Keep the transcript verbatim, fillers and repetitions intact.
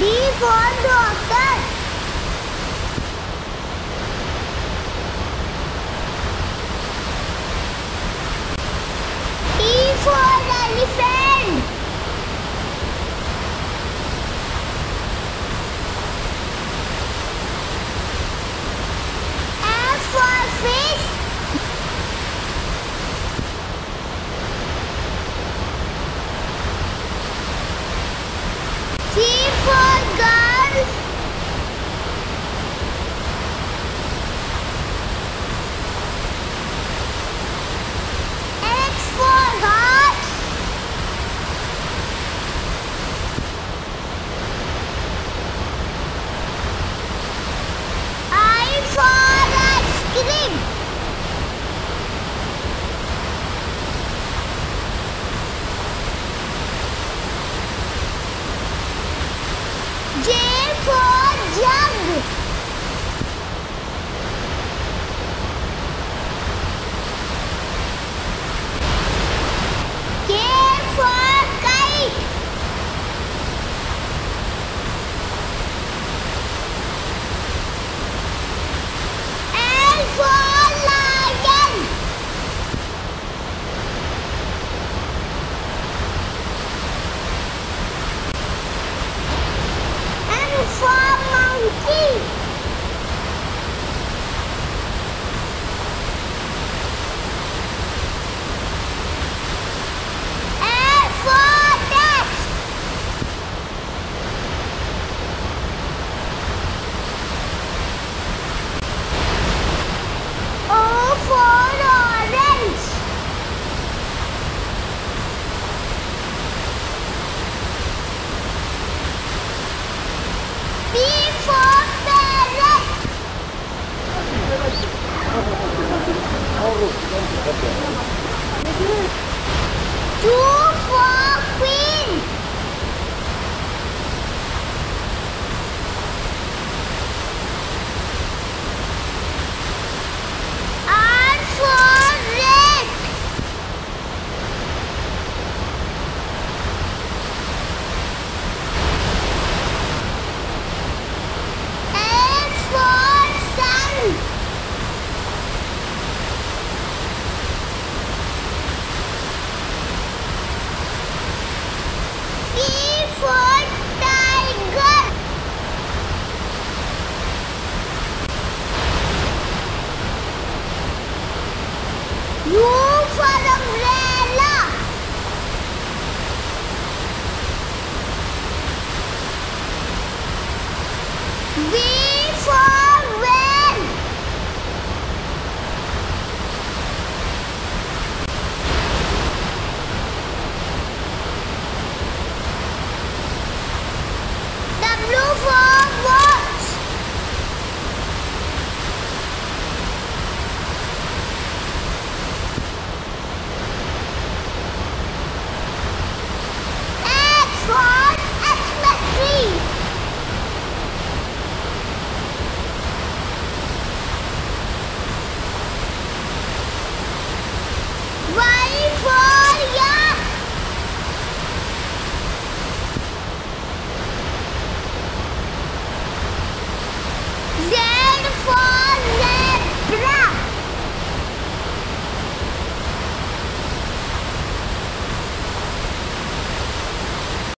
D for doctor. E for elephant. F for fish. G for girl. H for horse. I for ice cream. J for jug. K for kite. L for lion. M for monkey. A for cat. O for orange. P for parrot. Q for queen. R for red. S for sun. T for